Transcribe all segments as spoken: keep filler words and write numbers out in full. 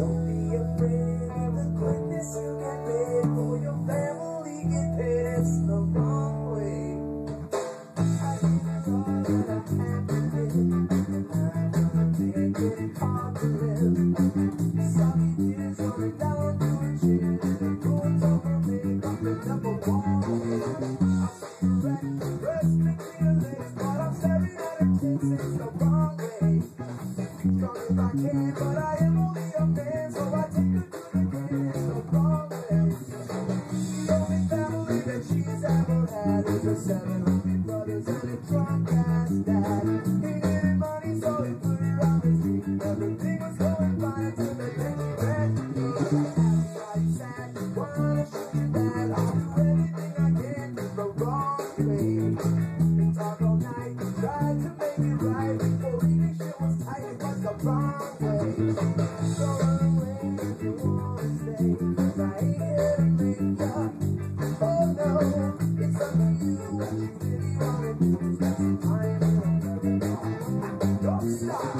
Don't be afraid of the goodness you get paid for. Your family get paid, it's the wrong way. I did all that I had to do, and I'm gonna make it hard to live. Sorry tears rolling down to a chin, and the goons on my makeup and number one. I see you ready to rest, lick your legs, but I'm staring at a kiss, it's the wrong way. Strong if I can, but I am only a man, so I take her to the game, it's the wrong way. The only family that she's ever had is her seven hundred brothers and a drunk ass dad. He needed money, so he put it on his feet. Everything was going fine until the day he ran to me. I'm sad, wanna show you that I'll do anything I can in the wrong way. They talk all night, tried to make it right. Before leaving, shit was tight, it was the wrong way. So run away if you wanna stay, 'cause I ain't here to make up. Oh no, it's up to you. What you really wanna do is get some time and let it go. Don't stop.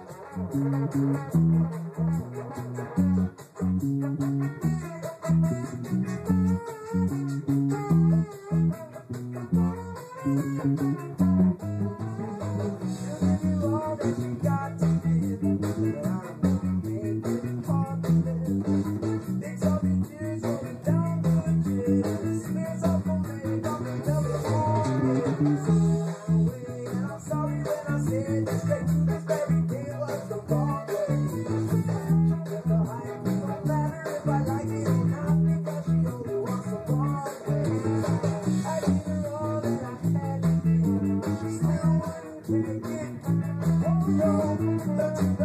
All that you got to give, but I'm gonna make it hard to live. They tell me tears rolling down the chin, and it smears off my makeup and never falling. So away, and I'm sorry when I said that straight to this very day was the wrong way. If the hype don't matter if I like it or not, because she only wants the wrong way. I gave her all that I had to give, she still wouldn't take it. Oh no, don't you